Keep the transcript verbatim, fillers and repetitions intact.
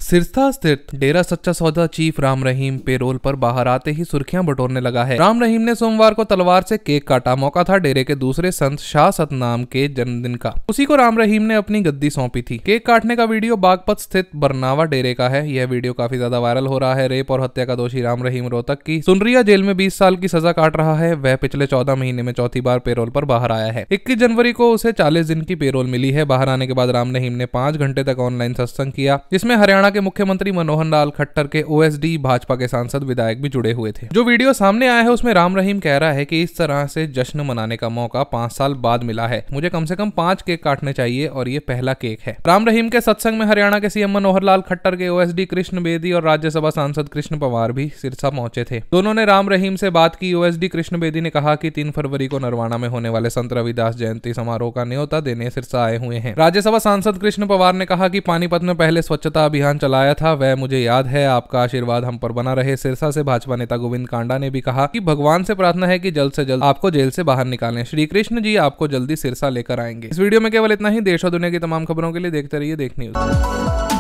सिरसा स्थित डेरा सच्चा सौदा चीफ राम रहीम पेरोल पर बाहर आते ही सुर्खियां बटोरने लगा है। राम रहीम ने सोमवार को तलवार से केक काटा। मौका था डेरे के दूसरे संत शाह सतनाम के जन्मदिन का। उसी को राम रहीम ने अपनी गद्दी सौंपी थी। केक काटने का वीडियो बागपत स्थित बरनावा डेरे का है। यह वीडियो काफी ज्यादा वायरल हो रहा है। रेप और हत्या का दोषी राम रहीम रोहतक की सुनरिया जेल में बीस साल की सजा काट रहा है। वह पिछले चौदह महीने में चौथी बार पेरोल पर बाहर आया है। इक्कीस जनवरी को उसे चालीस दिन की पेरोल मिली है। बाहर आने के बाद राम रहीम ने पांच घंटे तक ऑनलाइन सत्संग किया, जिसमें हरियाणा के मुख्यमंत्री मनोहर लाल खट्टर के ओएसडी, भाजपा के सांसद, विधायक भी जुड़े हुए थे। जो वीडियो सामने आया है उसमें राम रहीम कह रहा है कि इस तरह से जश्न मनाने का मौका पांच साल बाद मिला है। मुझे कम से कम पांच केक काटने चाहिए और ये पहला केक है। राम रहीम के सत्संग में हरियाणा के सीएम मनोहर लाल खट्टर के ओएसडी कृष्ण बेदी और राज्यसभा सांसद कृष्ण पवार भी सिरसा पहुंचे थे। दोनों ने राम रहीम से बात की। ओएसडी कृष्ण बेदी ने कहा कि तीन फरवरी को नरवाना में होने वाले संत रविदास जयंती समारोह का न्योता देने सिरसा आए हुए हैं। राज्यसभा सांसद कृष्ण पवार ने कहा कि पानीपत में पहले स्वच्छता अभियान चलाया था, वह मुझे याद है। आपका आशीर्वाद हम पर बना रहे। सिरसा से भाजपा नेता गोविंद कांडा ने भी कहा कि भगवान से प्रार्थना है कि जल्द से जल्द आपको जेल से बाहर निकालें। श्री कृष्ण जी आपको जल्दी सिरसा लेकर आएंगे। इस वीडियो में केवल इतना ही। देश और दुनिया की तमाम खबरों के लिए देखते रहिए देख न्यूज।